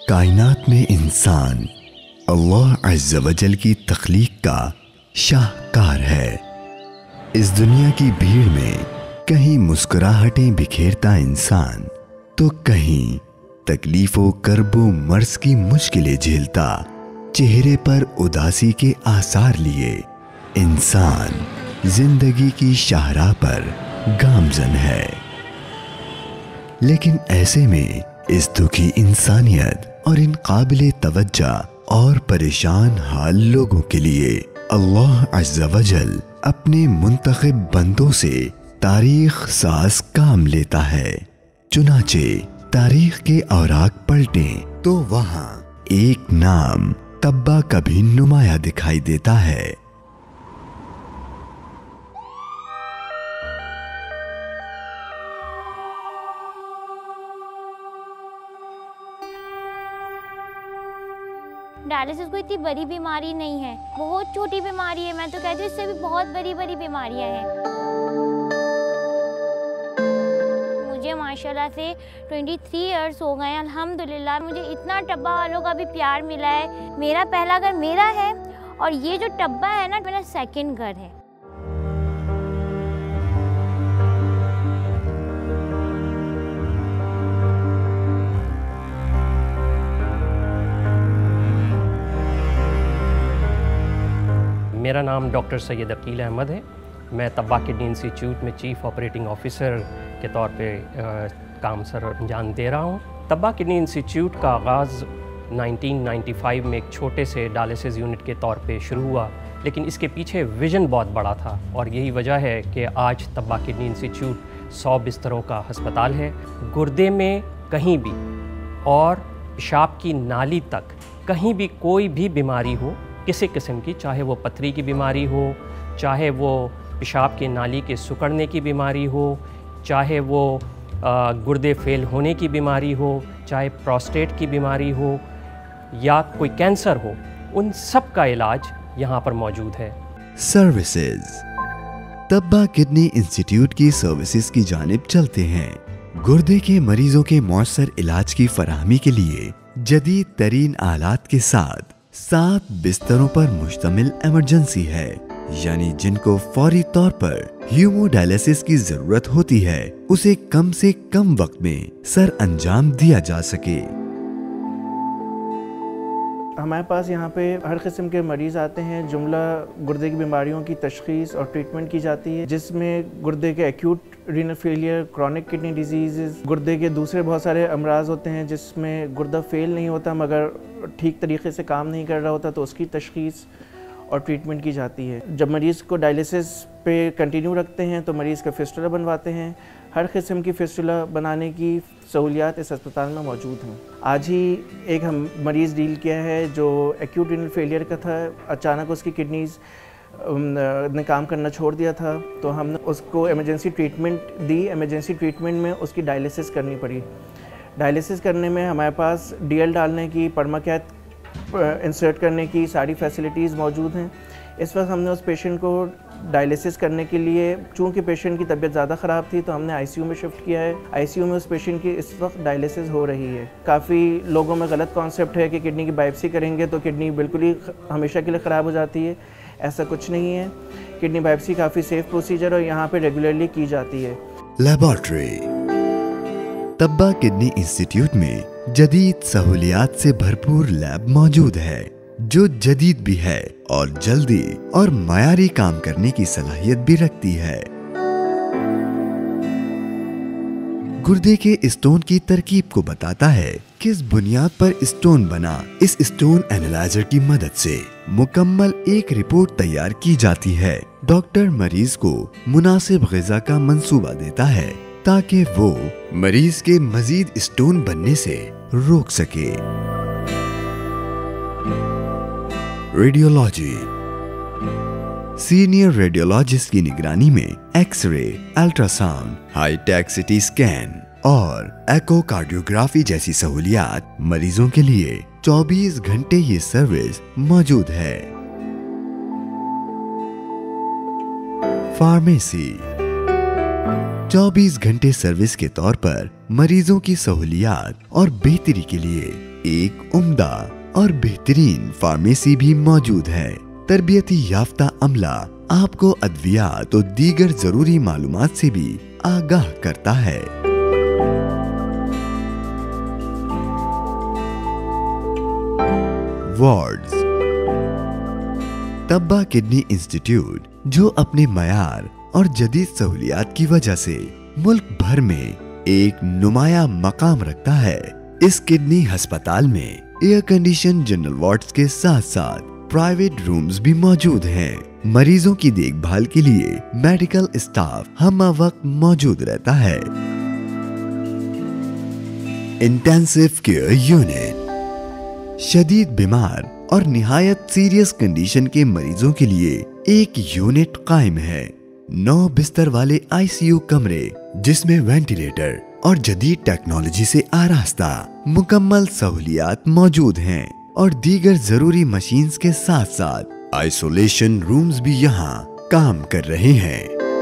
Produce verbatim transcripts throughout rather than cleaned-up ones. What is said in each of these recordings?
कायनात में इंसान अल्लाह अज़्ज़ व जल की तख्लीक का शाहकार है। इस दुनिया की भीड़ में कहीं मुस्कुराहटें बिखेरता इंसान तो कहीं तकलीफों कर्बो मर्ज की मुश्किलें झेलता, चेहरे पर उदासी के आसार लिए इंसान जिंदगी की शाहराह पर गामजन है। लेकिन ऐसे में इस दुखी इंसानियत और इन काबिले तवज्जा और परेशान हाल लोगों के लिए अल्लाह अज़्ज़ व जल अपने मुंतखब बंदों से तारीख साज काम लेता है। चुनाचे तारीख के औराक पलटें तो वहाँ एक नाम तब्बा कभी नुमाया दिखाई देता है। डायलिसिस कोई इतनी बड़ी बीमारी नहीं है, बहुत छोटी बीमारी है। मैं तो कहती हूँ इससे भी बहुत बड़ी बड़ी बीमारियाँ हैं। मुझे माशाल्लाह से तेईस इयर्स हो गए हैं अल्हम्दुलिल्लाह। मुझे इतना टब्बा वालों का भी प्यार मिला है। मेरा पहला घर मेरा है और ये जो टब्बा है ना मेरा सेकंड घर है। मेरा नाम डॉक्टर सैयद अकील अहमद है। मैं तब्बा किडनी इंस्टीट्यूट में चीफ ऑपरेटिंग ऑफिसर के तौर पे आ, काम सर अंजाम दे रहा हूँ। तब्बा किडनी इंस्टीट्यूट का आगाज़ उन्नीस सौ पचानवे में एक छोटे से डायलिसिस यूनिट के तौर पे शुरू हुआ, लेकिन इसके पीछे विज़न बहुत बड़ा था और यही वजह है कि आज तब्बा किडनी इंस्टीट्यूट सौ बिस्तरों का अस्पताल है। गुर्दे में कहीं भी और पेशाब की नाली तक कहीं भी कोई भी बीमारी हो किसी किस्म की, चाहे वो पथरी की बीमारी हो, चाहे वो पेशाब की नाली के सिकुड़ने की बीमारी हो, चाहे वो आ, गुर्दे फेल होने की बीमारी हो, चाहे प्रोस्टेट की बीमारी हो या कोई कैंसर हो, उन सब का इलाज यहाँ पर मौजूद है। सर्विसेज तब्बा किडनी इंस्टीट्यूट की सर्विसेज की जानिब चलते हैं। गुर्दे के मरीजों के मौसर इलाज की फराहमी के लिए जदीद तरीन आलात के साथ सात बिस्तरों पर मुश्तमिल इमरजेंसी है, यानी जिनको फौरी तौर पर हीमोडायलिसिस की जरूरत होती है उसे कम से कम वक्त में सर अंजाम दिया जा सके। हमारे पास यहाँ पे हर किस्म के मरीज़ आते हैं। जुमला गुर्दे की बीमारियों की तशख़ीस और ट्रीटमेंट की जाती है, जिसमें गुर्दे के acute renal failure, chronic kidney disease, गुर्दे के दूसरे बहुत सारे अमराज होते हैं जिसमें गुर्दा फेल नहीं होता मगर ठीक तरीके से काम नहीं कर रहा होता, तो उसकी तशख़ीस और ट्रीटमेंट की जाती है। जब मरीज़ को डायलिसिस पे कंटिन्यू रखते हैं तो मरीज़ का फिस्टुला बनवाते हैं। हर किस्म की फिस्टुला बनाने की सहूलियात इस अस्पताल में मौजूद हैं। आज ही एक हम मरीज़ डील किया है जो एक्यूट रीनल फेलियर का था। अचानक उसकी किडनीज़ ने काम करना छोड़ दिया था, तो हमने उसको इमरजेंसी ट्रीटमेंट दी। इमरजेंसी ट्रीटमेंट में उसकी डायलिसिस करनी पड़ी। डायलिसिस करने में हमारे पास डीएल डालने की, परमाकैथ इंसर्ट करने की सारी फैसिलिटीज़ मौजूद हैं। इस वक्त हमने उस पेशेंट को डायलिसिस करने के लिए, चूँकि पेशेंट की तबीयत ज़्यादा ख़राब थी, तो हमने आईसीयू में शिफ्ट किया है। आईसीयू में उस पेशेंट की इस वक्त डायलिसिस हो रही है। काफ़ी लोगों में गलत कॉन्सेप्ट है कि किडनी की बायोप्सी करेंगे तो किडनी बिल्कुल ही हमेशा के लिए ख़राब हो जाती है। ऐसा कुछ नहीं है। किडनी बायोप्सी काफ़ी सेफ प्रोसीजर और यहाँ पर रेगुलरली की जाती है। लेबॉर्ट्री तब्बा किडनी इंस्टीट्यूट में जदीद सहूलियात से भरपूर लैब मौजूद है जो जदीद भी है और जल्दी और मयारी काम करने की सलाहियत भी रखती है। गुर्दे के स्टोन की तरकीब को बताता है, किस बुनियाद पर स्टोन बना। इस स्टोन एनालाइजर की मदद से मुकम्मल एक रिपोर्ट तैयार की जाती है। डॉक्टर मरीज को मुनासिब ग़िज़ा का मंसूबा देता है ताकि वो मरीज के मजीद स्टोन बनने से रोक सके। रेडियोलॉजी सीनियर रेडियोलॉजिस्ट की निगरानी में x ray, ultrasound, hi tech CT scan और एकोकार्डियोग्राफी जैसी सहूलियात मरीजों के लिए चौबीस घंटे ये सर्विस मौजूद है। फार्मेसी चौबीस घंटे सर्विस के तौर पर मरीजों की सहूलियात और बेहतरी के लिए एक उम्दा और बेहतरीन फार्मेसी भी मौजूद है। तरबियती याफ्ता अमला आपको अद्वियात और दीगर जरूरी मालूमात से भी आगाह करता है। वार्ड्स। तब्बा किडनी इंस्टीट्यूट, जो अपने मयार और जदीद सहूलियात की वजह से मुल्क भर में एक नुमाया मकाम रखता है, इस किडनी अस्पताल में एयर कंडीशन जनरल वार्ड्स के साथ साथ प्राइवेट रूम्स भी मौजूद हैं। मरीजों की देखभाल के लिए मेडिकल स्टाफ हर वक्त मौजूद रहता है। इंटेंसिव केयर यूनिट, शदीद बीमार और निहायत सीरियस कंडीशन के मरीजों के लिए एक यूनिट कायम है। नौ बिस्तर वाले आईसीयू कमरे, जिसमें वेंटिलेटर और जदीद टेक्नोलॉजी से आरास्ता मुकम्मल सहूलियात मौजूद हैं और दीगर जरूरी मशीन्स के साथ साथ आइसोलेशन रूम्स भी यहाँ काम कर रहे हैं।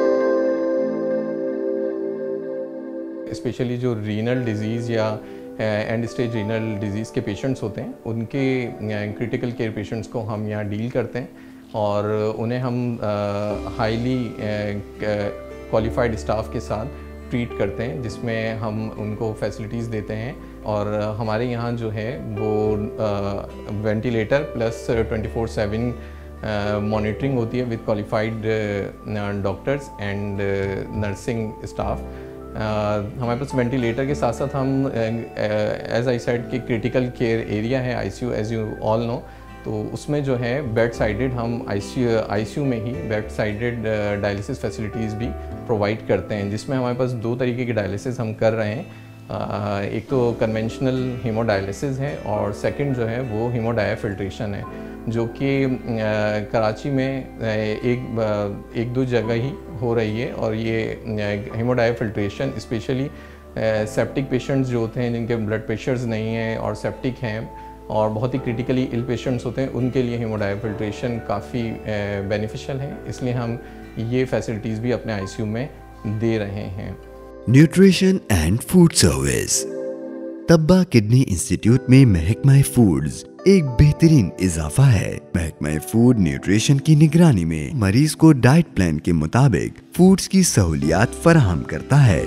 स्पेशली जो रीनल डिजीज़ या एंड स्टेज रीनल डिजीज़ के पेशेंट्स होते हैं, उनके क्रिटिकल केयर पेशेंट्स को हम यहाँ डील करते हैं और उन्हें हम हाईली क्वालिफाइड स्टाफ के साथ ट्रीट करते हैं, जिसमें हम उनको फैसिलिटीज़ देते हैं। और हमारे यहाँ जो है वो ventilator plus twenty four seven monitoring होती है with qualified doctors and nursing staff. Uh, हमारे पास वेंटिलेटर के साथ साथ हम एज आई सेड कि क्रिटिकल केयर एरिया है ICU, as you all know, तो उसमें जो है बेड साइडेड हम आईसीयू आईसीयू में ही बेड साइडेड डायलिसिस फैसिलिटीज़ भी प्रोवाइड करते हैं, जिसमें हमारे पास दो तरीके की डायलिसिस हम कर रहे हैं। uh, एक तो कन्वेंशनल हीमोडायलिसिस है और सेकंड जो है वो हीमोडायाफिल्ट्रेशन है, जो कि कराची में एक एक दो जगह ही हो रही है। और ये हीमोडायाफिल्ट्रेशन स्पेशली सेप्टिक पेशेंट्स जो होते हैं, जिनके ब्लड प्रेशर्स नहीं हैं और सेप्टिक हैं और बहुत ही क्रिटिकली इल पेशेंट्स होते हैं, उनके लिए हीमोडायाफिल्ट्रेशन काफ़ी बेनिफिशियल है। इसलिए हम ये फैसिलिटीज़ भी अपने आईसीयू में दे रहे हैं। Nutrition and food service. Tabba kidney institute में महकमा फूड्स एक बेहतरीन इजाफा है। महकमा फूड न्यूट्रिशन की निगरानी में मरीज को डाइट प्लान के मुताबिक फूड्स की सहूलियात फराहम करता है।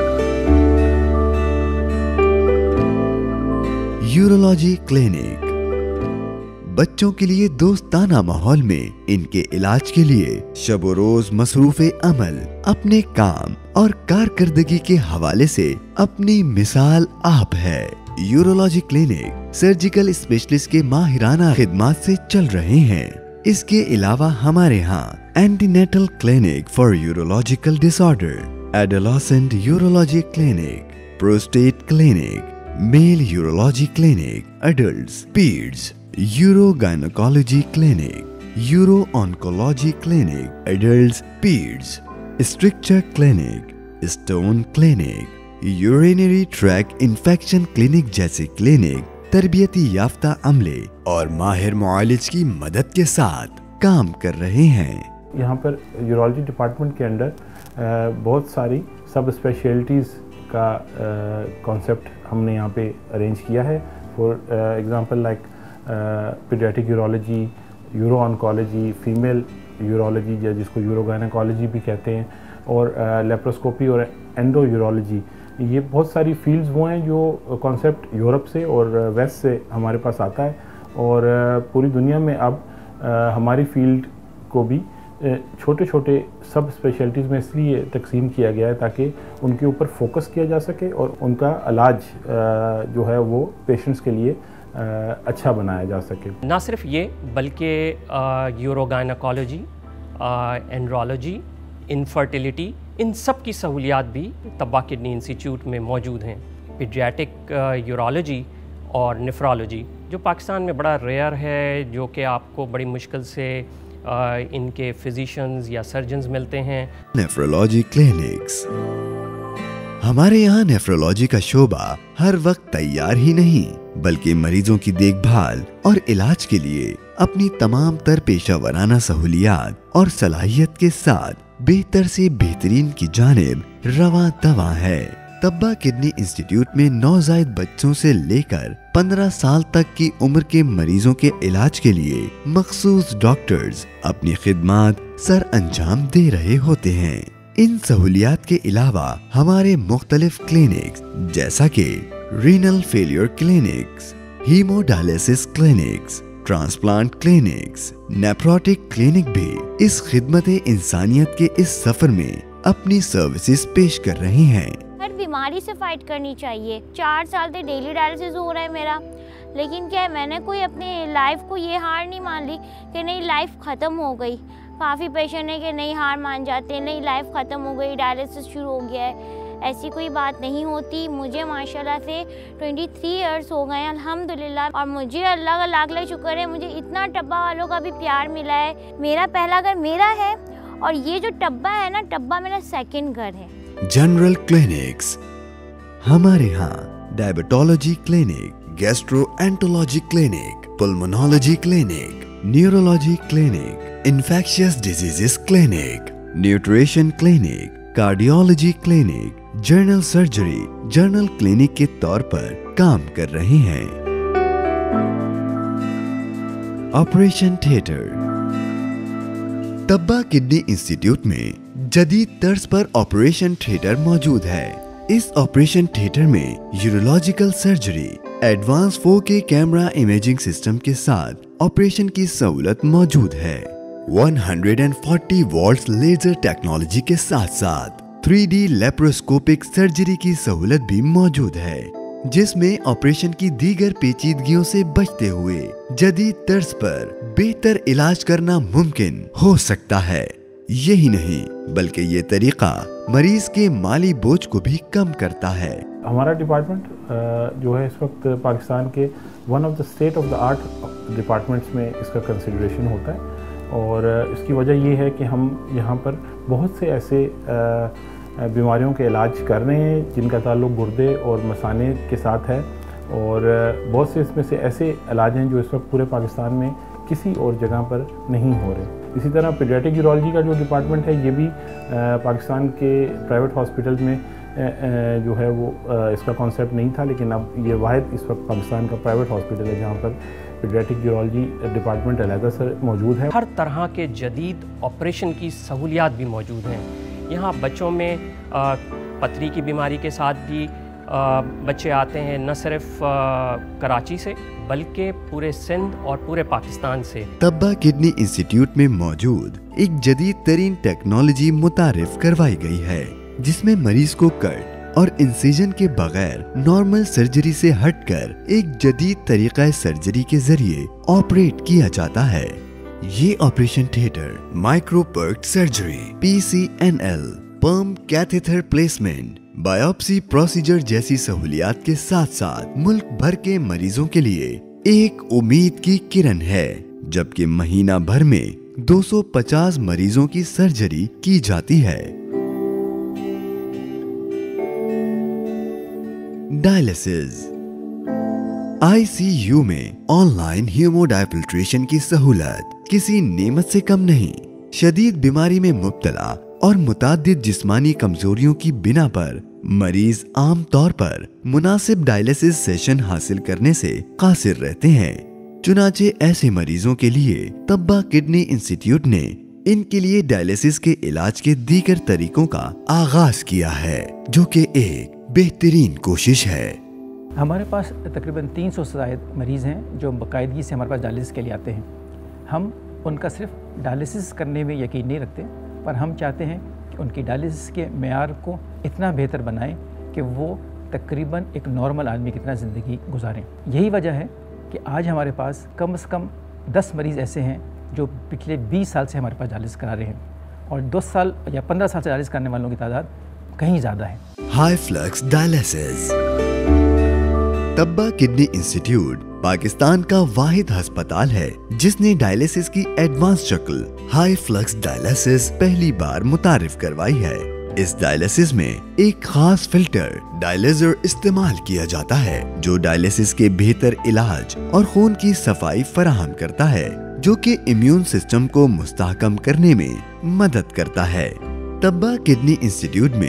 यूरोलॉजी क्लिनिक, बच्चों के लिए दोस्ताना माहौल में इनके इलाज के लिए शब रोज मसरूफे अमल अपने काम और कारकर्दगी के हवाले से अपनी मिसाल आप है। यूरोलॉजी क्लिनिक सर्जिकल स्पेशलिस्ट के माहिराना खिदमात से चल रहे हैं। इसके अलावा हमारे यहाँ antenatal clinic for urological disorder, adolescent urology clinic, prostate clinic, male urology clinic, adults, peds, uro gynaecology clinic, uro oncology clinic, adults, peds, structure clinic, stone clinic, urinary tract infection clinic जैसे clinic तरबियती याफ्ता अमले और माहिर मुआलिज की मदद के साथ काम कर रहे हैं। यहाँ पर यूरोलॉजी डिपार्टमेंट के अंडर बहुत सारी सब स्पेशलिटीज़ का कॉन्सेप्ट हमने यहाँ पे अरेंज किया है। For example like paediatric urology, uro oncology, female urology या जिसको यूरो गायनेकोलॉजी भी कहते हैं, और लेप्रोस्कोपी और एंडो यूरोलॉजी। ये बहुत सारी फील्ड्स वो हैं जो कॉन्सेप्ट यूरोप से और वेस्ट से हमारे पास आता है, और पूरी दुनिया में अब हमारी फील्ड को भी छोटे छोटे सब स्पेशलिटीज़ में इसलिए तकसीम किया गया है ताकि उनके ऊपर फोकस किया जा सके और उनका इलाज जो है वो पेशेंट्स के लिए अच्छा बनाया जा सके। ना सिर्फ ये बल्कि यूरो गायनेकोलॉजी, एंड्रोलॉजी, इनफर्टिलिटी, इन सब की सहूलियात भी तब्बा किडनी इंस्टीट्यूट में मौजूद हैं। पीडियाट्रिक यूरोलॉजी और नेफ्रोलॉजी जो पाकिस्तान में बड़ा रेयर है, जो कि आपको बड़ी मुश्किल से आ, इनके फिजिशियंस या सर्जन्स मिलते हैं। नेफ्रोलॉजी क्लिनिक्स, हमारे यहाँ नेफ्रोलॉजी का शोबा हर वक्त तैयार ही नहीं बल्कि मरीजों की देखभाल और इलाज के लिए अपनी तमाम तर पेशा वराना सहूलियात और सलाहियत के साथ बेहतर से बेहतरीन की जानिब रवा दवा है। तब्बा किडनी इंस्टीट्यूट में नवजायद बच्चों से लेकर पंद्रह साल तक की उम्र के मरीजों के इलाज के लिए मखसूस डॉक्टर्स अपनी खिदमात सर अंजाम दे रहे होते हैं। इन सहूलियात के अलावा हमारे मुख्तलिफ क्लिनिक्स जैसा कि renal failure clinics, haemodialysis clinics, transplant clinics, nephrotic clinic भी इस खिदमत इंसानियत के इस सफर में अपनी सर्विसेज पेश कर रहे हैं। हर बीमारी से फाइट करनी चाहिए। चार साल से डेली डायलिसिस हो रहा है मेरा, लेकिन क्या है, मैंने कोई अपनी लाइफ को ये हार नहीं मान ली कि नहीं लाइफ ख़त्म हो गई। काफ़ी पेशेंट है कि नहीं हार मान जाते हैं, नहीं लाइफ ख़त्म हो गई, डायलिसिस शुरू हो गया है। ऐसी कोई बात नहीं होती। मुझे माशाल्लाह से तेईस इयर्स हो गए हैं अल्हम्दुलिल्लाह, और मुझे अल्लाह का लाख लाख शुक्र है, मुझे इतना टब्बा वालों का भी प्यार मिला है। मेरा पहला घर मेरा है, और ये जो टब्बा है ना, टब्बा मेरा सेकंड घर है। जनरल क्लिनिक्स, हमारे यहाँ diabetology clinic, gastroenterology clinic, pulmonology clinic, neurology clinic, infectious diseases clinic, nutrition clinic, cardiology clinic, general surgery general clinic के तौर पर काम कर रहे हैं। Operation theatre, Tabba kidney institute में जदीद तर्ज पर ऑपरेशन थिएटर मौजूद है। इस ऑपरेशन थिएटर में urological surgery, advance four K camera imaging system के साथ ऑपरेशन की सहूलत मौजूद है। एक सौ चालीस वॉल्ट्स लेजर टेक्नोलॉजी के साथ साथ थ्री डी लेप्रोस्कोपिक सर्जरी की सहूलत भी मौजूद है, जिसमें ऑपरेशन की दीगर पेचीदगियों से बचते हुए जदीद तर्ज पर बेहतर इलाज करना मुमकिन हो सकता है। यही नहीं बल्कि ये तरीका मरीज के माली बोझ को भी कम करता है। हमारा डिपार्टमेंट जो है इस वक्त पाकिस्तान के one of the state of the art departments में इसका कंसिडरेशन होता है, और इसकी वजह ये है कि हम यहाँ पर बहुत से ऐसे बीमारियों के इलाज कर रहे हैं जिनका ताल्लुक गुर्दे और मसाने के साथ है, और बहुत से इसमें से ऐसे इलाज हैं जो इस वक्त पूरे पाकिस्तान में किसी और जगह पर नहीं हो रहे। इसी तरह पीडियाट्रिक यूरोलॉजी का जो डिपार्टमेंट है ये भी पाकिस्तान के प्राइवेट हॉस्पिटल में जो है वो इसका कॉन्सेप्ट नहीं था, लेकिन अब ये वाहिद इस वक्त पाकिस्तान का प्राइवेट हॉस्पिटल है जहाँ पर पीडियाट्रिक यूरोलॉजी डिपार्टमेंट अलहदा से मौजूद है। हर तरह के जदीद ऑपरेशन की सहूलियात भी मौजूद हैं। यहाँ बच्चों में आ, पथरी की बीमारी के साथ भी आ, बच्चे आते हैं, न सिर्फ आ, कराची से बल्कि पूरे सिंध और पूरे पाकिस्तान से। तब्बा किडनी इंस्टीट्यूट में मौजूद एक जदीद तरीन टेक्नोलॉजी मुतारिफ करवाई गई है, जिसमें मरीज को कट और इंसिजन के बगैर नॉर्मल सर्जरी से हटकर एक जदीद तरीका सर्जरी के जरिए ऑपरेट किया जाता है। ये operation theatre microport surgery, P C N L, perm catheter placement, biopsy procedure जैसी सहूलियात के साथ साथ मुल्क भर के मरीजों के लिए एक उम्मीद की किरण है, जबकि महीना भर में दो सौ पचास मरीजों की सर्जरी की जाती है। डायलिसिस, आई सी यू में ऑनलाइन हीमोडायफिल्ट्रेशन की सहूलत किसी नेमत से कम नहीं। शदीद बीमारी में मुब्तला और मुताद्दिद जिस्मानी कमजोरियों की बिना पर मरीज आम तौर पर मुनासिब डायलिसिस सेशन हासिल करने से कासिर रहते हैं। चुनाचे ऐसे मरीजों के लिए तब्बा किडनी इंस्टीट्यूट ने इनके लिए डायलिसिस के इलाज के दीगर तरीकों का आगाज किया है, जो कि एक बेहतरीन कोशिश है। हमारे पास तकरीबन तीन सौ से ज़ायद मरीज़ हैं जो बाकायदगी से हमारे पास डायलिसिस के लिए आते हैं। हम उनका सिर्फ डायलिसिस करने में यकीन नहीं रखते, पर हम चाहते हैं कि उनकी डायलिसिस के मेयार को इतना बेहतर बनाएं कि वो तकरीबन एक नॉर्मल आदमी की तरह ज़िंदगी गुजारें। यही वजह है कि आज हमारे पास कम से कम दस मरीज़ ऐसे हैं जो पिछले बीस साल से हमारे पास डायलिसिस करा रहे हैं, और दस साल या पंद्रह साल से डायलिसिस करने वालों की तादाद कहीं ज़्यादा है। High flux dialysis, Tabba kidney institute Pakistan का वाहिद अस्पताल है जिसने डायलिसिस की एडवांस शक्ल हाई फ्लक्स डायलिसिस पहली बार मुतारिफ करवाई है। इस डायलिसिस में एक खास फिल्टर डायलिजर इस्तेमाल किया जाता है, जो डायलिसिस के बेहतर इलाज और खून की सफाई फराहम करता है, जो कि इम्यून सिस्टम को मुस्तहकम करने में मदद करता है। तब्बा किडनी इंस्टीट्यूट में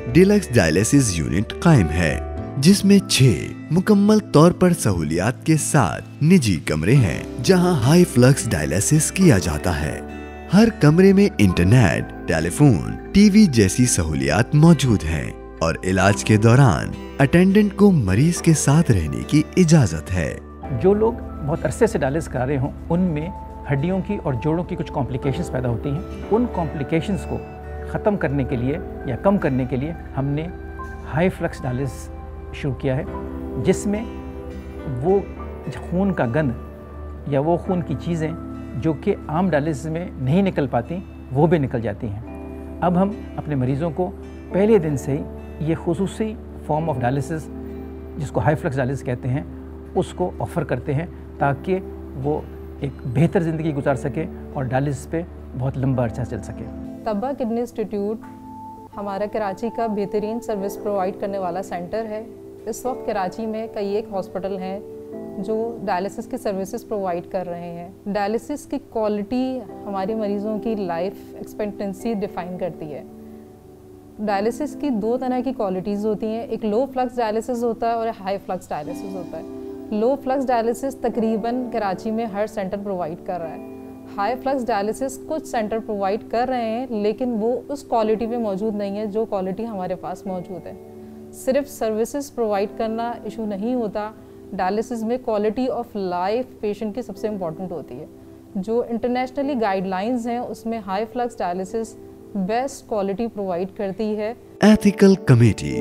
डिलक्स डायलिसिस यूनिट कायम है, जिसमें छह मुकम्मल तौर पर सहूलियात के साथ निजी कमरे हैं जहां हाई फ्लक्स डायलिसिस किया जाता है। हर कमरे में इंटरनेट, टेलीफोन, टीवी जैसी सहूलियात मौजूद हैं और इलाज के दौरान अटेंडेंट को मरीज के साथ रहने की इजाजत है। जो लोग बहुत अरसे से डायलिसिस करा रहे हों, उनमें हड्डियों की और जोड़ों की कुछ कॉम्प्लिकेशंस पैदा होती हैं। उन कॉम्प्लिकेशंस को ख़त्म करने के लिए या कम करने के लिए हमने हाई फ्लक्स डायलिसिस शुरू किया है, जिसमें वो खून का गंध या वो खून की चीज़ें जो कि आम डायलिसिस में नहीं निकल पाती, वो भी निकल जाती हैं। अब हम अपने मरीज़ों को पहले दिन से ही ये खुसूसी फॉर्म ऑफ डायलिसिस, जिसको हाई फ्लक्स डायलिसिस कहते हैं, उसको ऑफ़र करते हैं ताकि वो एक बेहतर ज़िंदगी गुजार सके और डायलिसिस पे बहुत लंबा अर्सा चल सके। तब्बा किडनी इंस्टीट्यूट हमारा कराची का बेहतरीन सर्विस प्रोवाइड करने वाला सेंटर है। इस वक्त कराची में कई एक हॉस्पिटल हैं जो डायलिसिस की सर्विसेज प्रोवाइड कर रहे हैं। डायलिसिस की क्वालिटी हमारे मरीज़ों की लाइफ एक्सपेक्टेंसी डिफ़ाइन करती है। डायलिसिस की दो तरह की क्वालिटीज़ होती हैं, एक लो फ्लक्स डायलिसिस होता है और हाई फ्लक्स डायलिसिस होता है। लो फ्लक्स डायलिसिस तकरीबन कराची में हर सेंटर प्रोवाइड कर रहा है। हाई फ्लक्स डायलिसिस कुछ सेंटर प्रोवाइड कर रहे हैं, लेकिन वो उस क्वालिटी पे मौजूद नहीं है जो क्वालिटी हमारे पास मौजूद है। सिर्फ सर्विसेज प्रोवाइड करना इशू नहीं होता, डायलिसिस में क्वालिटी ऑफ लाइफ पेशेंट की सबसे इम्पॉर्टेंट होती है। जो इंटरनेशनली गाइडलाइंस हैं उसमें high flux dialysis best quality provide करती है। एथिकल कमेटी,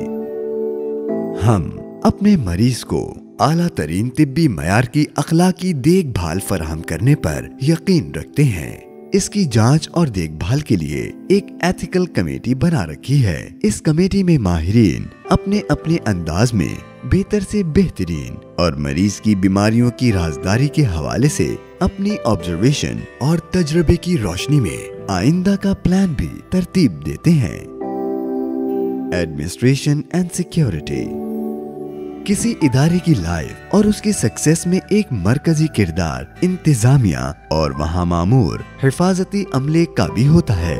हम अपने मरीज को आला तरीन तिब्बी मयार की अखलाकी देखभाल फराहम करने पर यकीन रखते हैं। इसकी जांच और देखभाल के लिए एक एथिकल कमेटी बना रखी है। इस कमेटी में माहिरीन अपने अपने अंदाज में बेहतर से बेहतरीन और मरीज की बीमारियों की राजदारी के हवाले से अपनी ऑब्जर्वेशन और तजर्बे की रोशनी में आइंदा का प्लान भी तरतीब देते हैं। एडमिनिस्ट्रेशन एंड सिक्योरिटी, किसी इदारे की लाइफ और उसकी सक्सेस में एक मरकजी किरदार इंतजामिया और वहाँ मामूर हिफाजती अमले का भी होता है।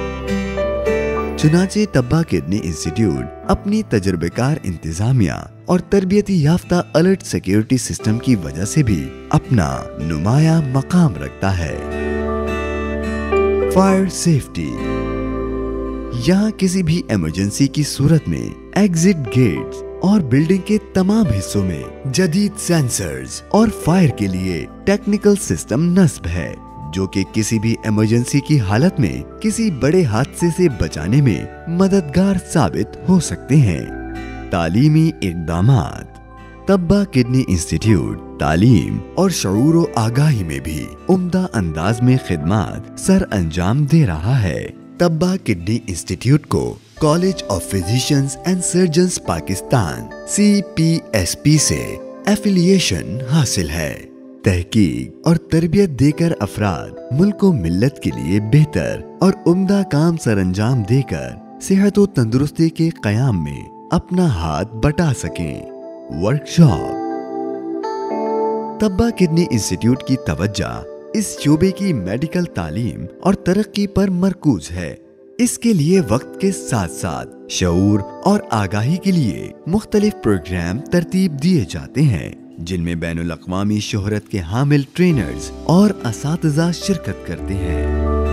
चुनाचे तब्बा किडनी इंस्टीट्यूट अपनी तजर्बेकार इंतजामिया और तरबियती याफ्ता अलर्ट सिक्योरिटी सिस्टम की वजह से भी अपना नुमाया मकाम रखता है। फायर सेफ्टी, यहाँ किसी भी इमरजेंसी की सूरत में एग्जिट गेट्स और बिल्डिंग के तमाम हिस्सों में जदीद सेंसर्स और फायर के लिए टेक्निकल सिस्टम नस्ब है, जो कि किसी भी इमरजेंसी की हालत में किसी बड़े हादसे से बचाने में मददगार साबित हो सकते हैं। तालीमी इक़दामात, तब्बा किडनी इंस्टीट्यूट तालीम और शऊर व आगाही में भी उम्दा अंदाज में खिदमात सर अंजाम दे रहा है। तब्बा किडनी इंस्टीट्यूट को college of physicians and surgeons Pakistan C P S P से एफिलिएशन हासिल है। तहकीक और तरबियत देकर अफराद मुल्क व मिल्लत के लिए बेहतर और उम्दा काम सरअंजाम देकर सेहत व तंदुरुस्ती के क़याम में अपना हाथ बटा सकें। वर्कशॉप, तब्बा किडनी इंस्टीट्यूट की तवज्जो इस शोबे की मेडिकल तालीम और तरक्की पर मरकूज है। इसके लिए वक्त के साथ साथ शऊर और आगाही के लिए मुख्तलिफ प्रोग्राम तरतीब दिए जाते हैं, जिनमें बैनुल अक़वामी शोहरत के हामिल ट्रेनर्स और असातिज़ा शिरकत करते हैं।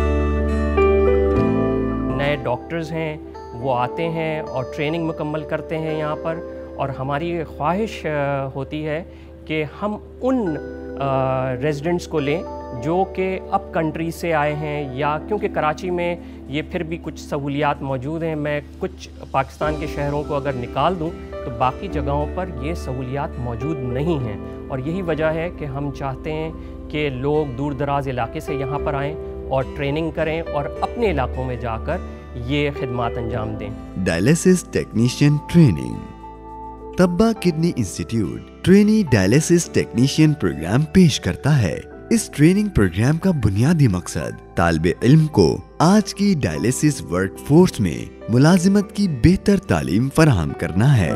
नए डॉक्टर्स हैं, वो आते हैं और ट्रेनिंग मुकम्मल करते हैं यहाँ पर, और हमारी ख्वाहिश होती है कि हम उन रेजिडेंट्स को लें जो कि अप कंट्री से आए हैं, या क्योंकि कराची में ये फिर भी कुछ सहूलियात मौजूद हैं। मैं कुछ पाकिस्तान के शहरों को अगर निकाल दूं तो बाकी जगहों पर ये सहूलियात मौजूद नहीं हैं, और यही वजह है कि हम चाहते हैं कि लोग दूर दराज इलाके से यहाँ पर आएँ और ट्रेनिंग करें और अपने इलाकों में जाकर ये खिदमात अंजाम दें। Dialysis technician training, Tabba kidney institute trainee dialysis technician programme पेश करता है। इस ट्रेनिंग प्रोग्राम का बुनियादी मकसद तालिबे इल्म को आज की डायलिसिस वर्कफोर्स में मुलाजिमत की बेहतर तालीम फराहम करना है।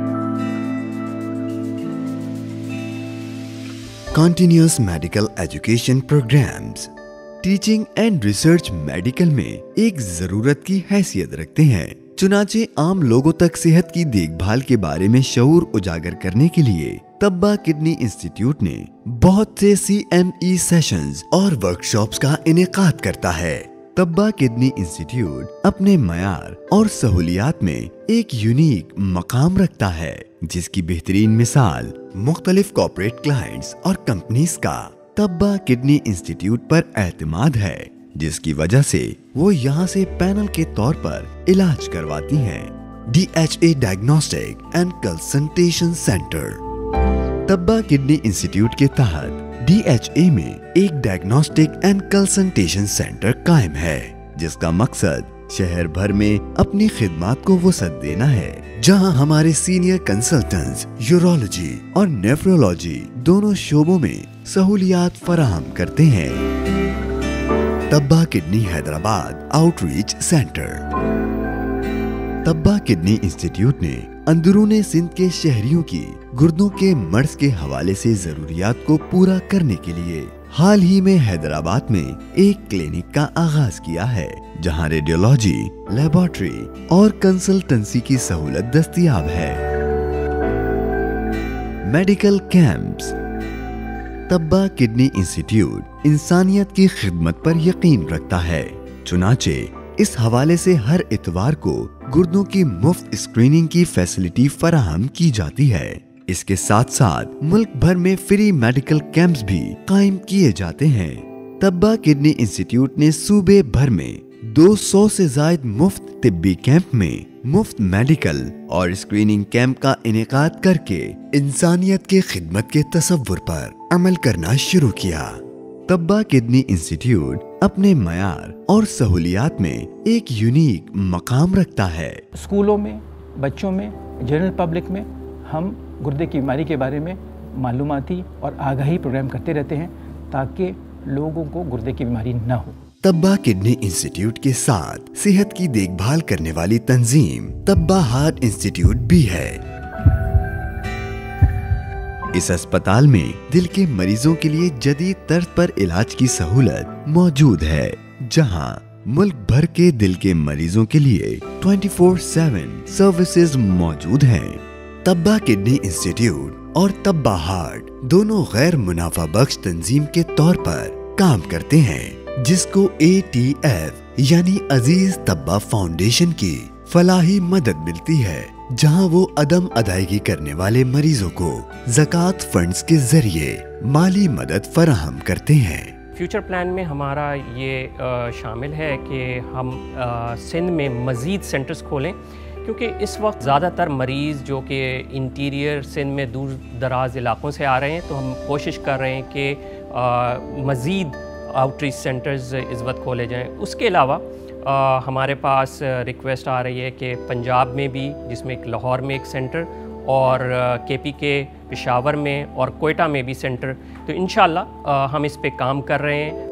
Continuous medical education programmes teaching and research medical में एक जरूरत की हैसियत रखते हैं। चुनाचे आम लोगों तक सेहत की देखभाल के बारे में शऊर उजागर करने के लिए तब्बा किडनी इंस्टीट्यूट ने बहुत से सी एम ई सेशंस और वर्कशॉप्स का इनेकाद करता है। तब्बा किडनी इंस्टीट्यूट अपने मयार और सहूलियात में एक यूनिक मकाम रखता है, जिसकी बेहतरीन मिसाल मुख्तलिफ कॉर्पोरेट क्लाइंट्स और कंपनीज का तब्बा किडनी इंस्टीट्यूट पर एतमाद है, जिसकी वजह से वो यहाँ से पैनल के तौर पर इलाज करवाती हैं। D H A diagnostic and consultation centre. Tabba kidney institute के तहत डी एच ए में एक डायग्नोस्टिक एंड कंसल्टेशन सेंटर कायम है, जिसका मकसद शहर भर में अपनी खिदमात को वसअत देना है, जहां हमारे सीनियर कंसल्टेंट्स यूरोलॉजी और नेफ्रोलॉजी दोनों शोबों में सहूलियात फराहम करते हैं। Tabba kidney Hyderabad outreach centre. Tabba kidney institute ने अंदरूने सिंध के शहरियों की गुर्दों के मर्ज के हवाले से जरूरियात को पूरा करने के लिए हाल ही में हैदराबाद में एक क्लिनिक का आगाज किया है, जहां रेडियोलॉजी, लेबोरेटरी और कंसल्टेंसी की सहूलत दस्तयाब है। Medical camps. Tabba kidney institute इंसानियत की खिदमत पर यकीन रखता है, चुनाचे इस हवाले से हर इतवार को गुर्दों की मुफ्त स्क्रीनिंग की फैसिलिटी फराहम की जाती है। इसके साथ साथ मुल्क भर में फ्री मेडिकल कैंप्स भी कायम किए जाते हैं। तब्बा किडनी इंस्टीट्यूट ने सूबे भर में दो सौ से ज्यादा मुफ्त तिब्बी कैंप में मुफ्त मेडिकल और स्क्रीनिंग कैंप का इनेकाद करके इंसानियत के खिदमत के तसव्वुर पर अमल करना शुरू किया। तब्बा किडनी इंस्टीट्यूट अपने मयार और सहूलियात में एक यूनिक मकाम रखता है। स्कूलों में, बच्चों में, जनरल पब्लिक में हम गुर्दे की बीमारी के बारे में मालूमाती और आगाही प्रोग्राम करते रहते हैं, ताकि लोगों को गुर्दे की बीमारी न हो। तब्बा किडनी इंस्टीट्यूट के साथ सेहत की देखभाल करने वाली तंजीम तब्बा हार्ट इंस्टीट्यूट भी है। इस अस्पताल में दिल के मरीजों के लिए जदीद तर्ज पर इलाज की सहूलत मौजूद है, जहां मुल्क भर के दिल के मरीजों के लिए चौबीस सात सर्विसेज मौजूद हैं। तब्बा किडनी इंस्टीट्यूट और तब्बा हार्ट दोनों गैर मुनाफा बख्श तंजीम के तौर पर काम करते हैं, जिसको ए टी एफ यानी अजीज तब्बा फाउंडेशन की फलाही मदद मिलती है, जहां वो अदम अदायगी करने वाले मरीजों को ज़कात फंड्स के जरिए माली मदद फराहम करते हैं। फ्यूचर प्लान में हमारा ये आ, शामिल है कि हम आ, सिंध में मज़ीद सेंटर्स खोलें, क्योंकि इस वक्त ज़्यादातर मरीज़ जो कि इंटीरियर सिंध में दूर दराज इलाकों से आ रहे हैं, तो हम कोशिश कर रहे हैं कि मज़ीद आउटरीच सेंटर्स इस वक्त खोले जाएँ। उसके अलावा आ, हमारे पास रिक्वेस्ट आ रही है कि पंजाब में भी, जिसमें एक लाहौर में एक सेंटर और के पी के पेशावर में और कोयटा में भी सेंटर, तो इंशाल्लाह हम इस पे काम कर रहे हैं।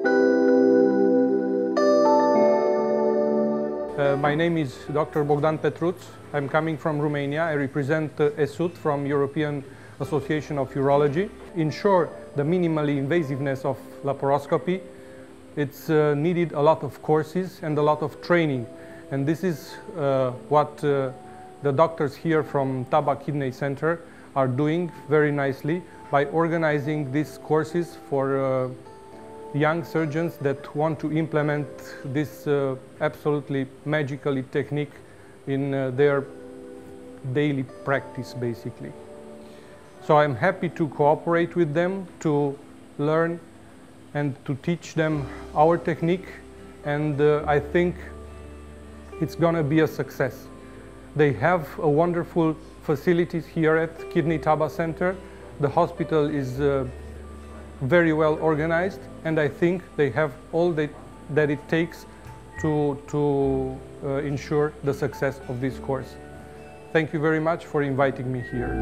Uh, my name is Doctor Bogdan Petruț. I'm coming from Romania. I represent uh, ESUT from European Association of Urology. Ensure the minimally invasiveness of laparoscopy. It's uh, needed a lot of courses and a lot of training, and this is uh, what uh, the doctors here from Taba Kidney Center are doing very nicely by organizing these courses for uh, young surgeons that want to implement this uh, absolutely magical technique in uh, their daily practice, basically. So I'm happy to cooperate with them to learn and to teach them our technique, and uh, I think it's gonna be a success. They have a wonderful facilities here at Kidney Taba Center. The hospital is uh, very well organized, and I think they have all that, that it takes to, to uh, ensure the success of this course. Thank you very much for inviting me here.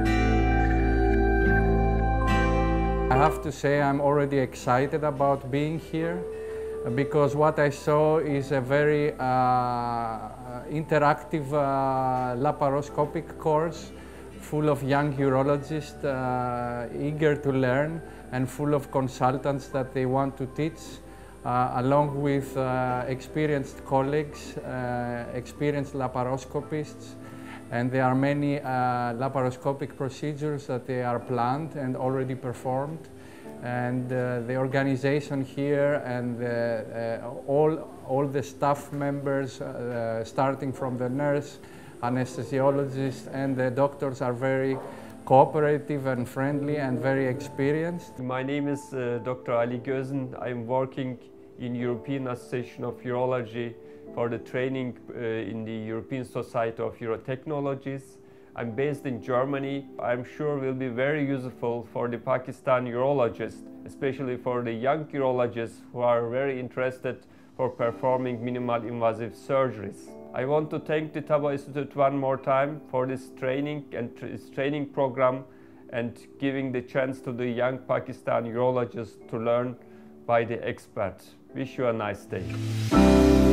I have to say I'm already excited about being here, because what I saw is a very uh, interactive uh, laparoscopic course full of young urologists uh, eager to learn and full of consultants that they want to teach uh, along with uh, experienced colleagues, uh, experienced laparoscopists, and there are many uh, laparoscopic procedures that they are planned and already performed. And uh, the organization here and the, uh, all, all the staff members, uh, starting from the nurse, anesthesiologists, and the doctors are very cooperative and friendly and very experienced. My name is uh, Doctor Ali Gözen. I'm working in European Association of Urology for the training uh, in the European Society of Urotechnologies. I'm based in Germany. I'm sure will be very useful for the Pakistan urologists, especially for the young urologists who are very interested for performing minimal invasive surgeries. I want to thank the Taba Institute one more time for this training and this training program and giving the chance to the young Pakistan urologists to learn by the experts. Wish you a nice day.